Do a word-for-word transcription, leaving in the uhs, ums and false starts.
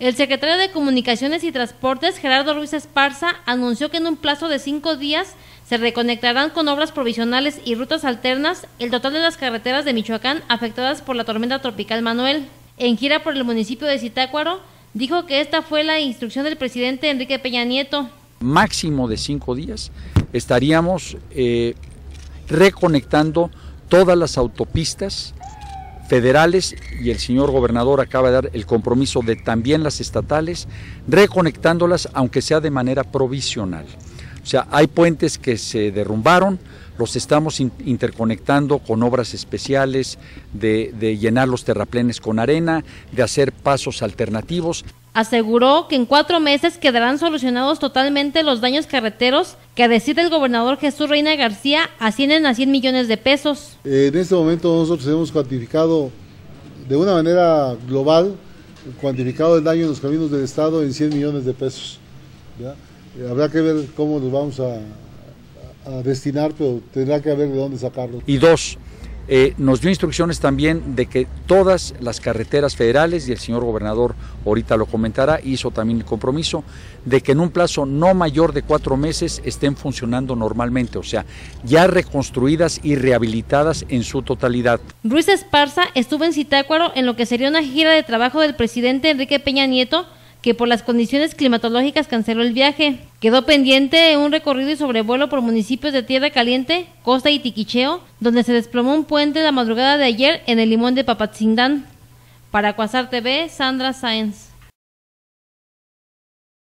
El secretario de Comunicaciones y Transportes, Gerardo Ruiz Esparza, anunció que en un plazo de cinco días se reconectarán con obras provisionales y rutas alternas el total de las carreteras de Michoacán afectadas por la tormenta tropical Manuel. En gira por el municipio de Zitácuaro, dijo que esta fue la instrucción del presidente Enrique Peña Nieto. Máximo de cinco días estaríamos eh, reconectando todas las autopistas federales, y el señor gobernador acaba de dar el compromiso de también las estatales, reconectándolas aunque sea de manera provisional. O sea, hay puentes que se derrumbaron, los estamos in interconectando con obras especiales, de, de llenar los terraplenes con arena, de hacer pasos alternativos. Aseguró que en cuatro meses quedarán solucionados totalmente los daños carreteros que, a decir del gobernador Jesús Reina García, ascienden a cien millones de pesos. En este momento nosotros hemos cuantificado de una manera global, cuantificado el daño en los caminos del estado en cien millones de pesos. ¿Ya? Habrá que ver cómo los vamos a, a destinar, pero tendrá que ver de dónde sacarlos. Y dos, Eh, nos dio instrucciones también de que todas las carreteras federales, y el señor gobernador ahorita lo comentará, hizo también el compromiso de que en un plazo no mayor de cuatro meses estén funcionando normalmente, o sea, ya reconstruidas y rehabilitadas en su totalidad. Ruiz Esparza estuvo en Zitácuaro en lo que sería una gira de trabajo del presidente Enrique Peña Nieto, que por las condiciones climatológicas canceló el viaje. Quedó pendiente un recorrido y sobrevuelo por municipios de Tierra Caliente, Costa y Tiquicheo, donde se desplomó un puente la madrugada de ayer en el Limón de Papatzingán. Para Cuasar T V, Sandra Sáenz.